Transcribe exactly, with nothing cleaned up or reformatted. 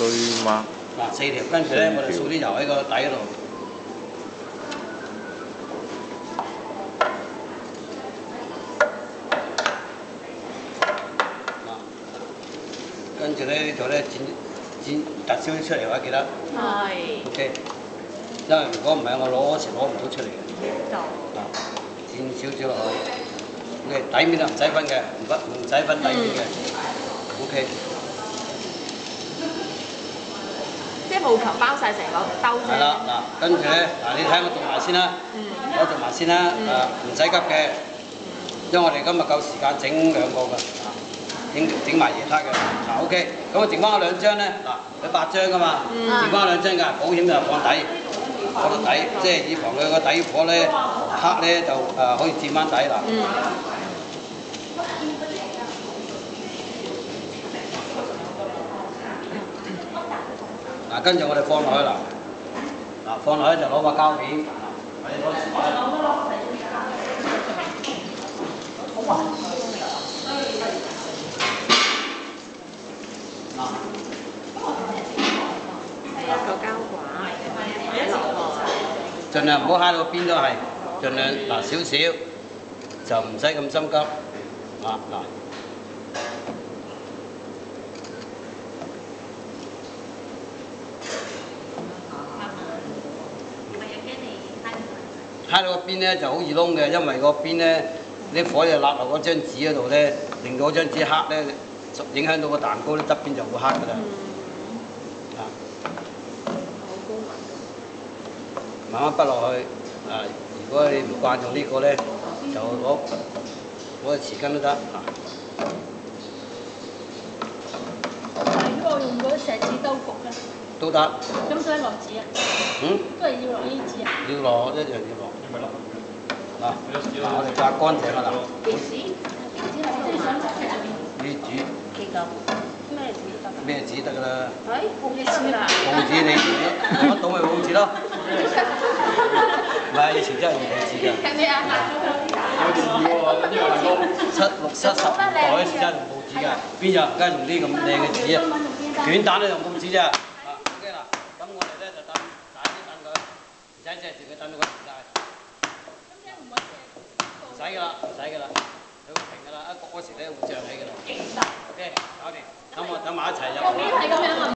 堆嗎？ 嗱，四條，跟住咧我哋掃啲油喺個底嗰度。跟住咧呢度咧剪剪突少啲出嚟嘅，記得。係。O K。因為如果唔係我攞嗰時攞唔到出嚟嘅。就。嗱，剪少少落去。O K，底面啊唔使分嘅，唔不唔使分底面嘅。O K。 即係務求包晒成個兜啫。 係啦，嗱，跟住咧，嗱你睇我做埋先啦。嗯。我做埋先啦，誒唔使急嘅，因為我哋今日夠時間整兩個㗎。整整埋嘢得嘅，嗱 OK，咁我剩翻嗰兩張咧，嗱佢八張噶嘛，剩翻兩張㗎，保險就放底，放到底，即係以防佢個底火咧黑咧就誒可以佔翻底啦。嗱，跟住我哋放落去啦，嗱放落去就攞個膠片，嗱你攞錢。好啊！ 個膠管擺落去， 盡量唔好揩到邊都係，盡量嗱少少，就唔使咁心急，嗱嗱。揩到個邊咧就好易燶嘅，因為個邊咧啲火就辣落嗰張紙嗰度咧，令到嗰張紙黑咧，影響到個蛋糕啲側邊就會黑㗎啦。慢慢滗落去，啊！如果你唔慣用呢個咧，就攞攞個匙羹都得啊。 如果我用嗰啲錫紙兜焗咧， 都得。 咁使落紙啊？ 嗯？ 都係要落呢啲紙啊？ 要落一樣要落。嗱，嗱我哋刮乾淨啦嗱。 幾時？即係想食嘅。 呢啲紙。 幾嚿？咩紙得？ 咩紙得㗎啦？ 誒，報紙啦。報紙你攞得到咪報紙咯？唔係，以前真係用報紙㗎。 係咪啊？ 七六七十年代嗰時真係用報紙㗎，邊有人梗係用啲咁靚嘅紙啊？卷蛋都用報紙咋？啊 ，OK 啦，咁我哋咧就等大啲等佢，唔使借住佢等到佢唔晒。唔使㗎啦，唔使㗎啦，佢會停㗎啦，一焗嗰時咧會漲起㗎啦。OK，搞掂，等我等埋一齊入。